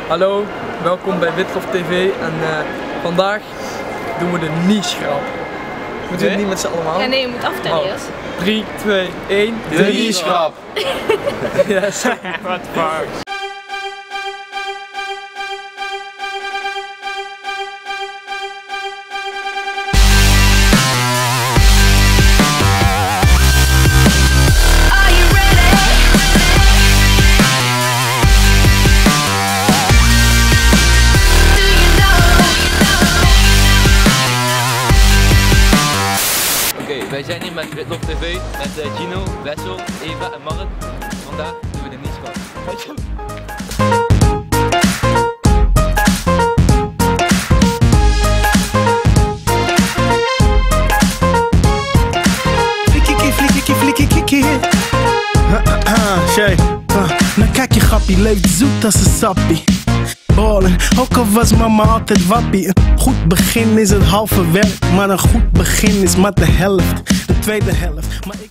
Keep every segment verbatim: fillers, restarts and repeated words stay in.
Hallo, welkom bij Witlof T V en uh, vandaag doen we de niche-grap. Moeten we het niet met z'n allemaal? Ja, nee, je moet aftellen oh. eerst. drie, twee, één. De niche-grap! Yes. What the fuck? Wij zijn hier met Witlof T V, met uh, Gino, Wessel, Eva en Mark. Vandaag doen we de niche-grap. Flikkie, flikkie, flikkie, flikkie. Shay, nou kijk je grappie, leeft zoet als een sappie. Ballen, ook al was mama altijd wappie. Een goed begin is het halve werk, maar een goed begin is maar de helft. De tweede helft, maar ik...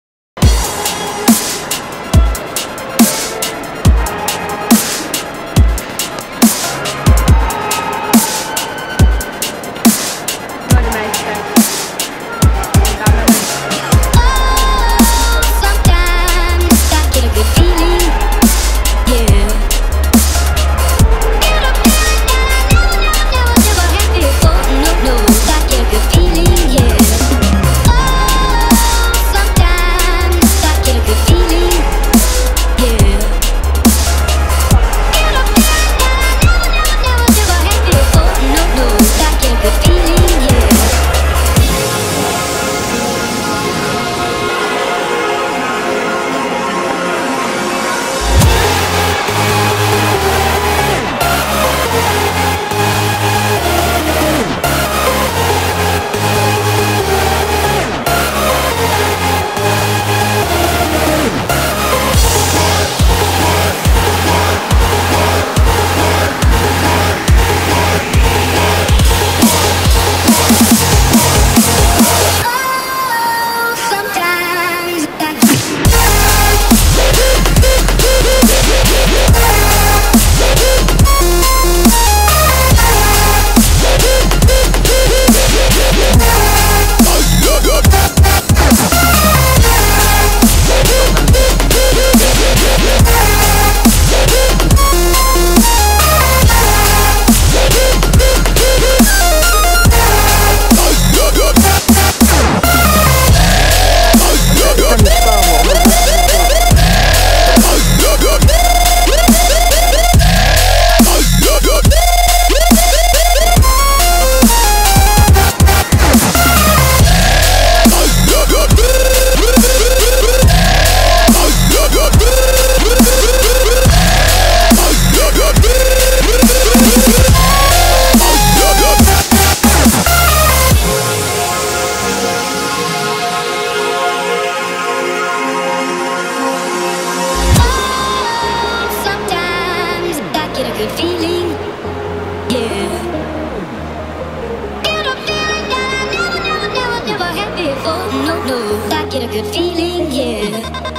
good feeling, yeah. Get a feeling that I never, never, never, never had before. No, no, I get a good feeling, yeah.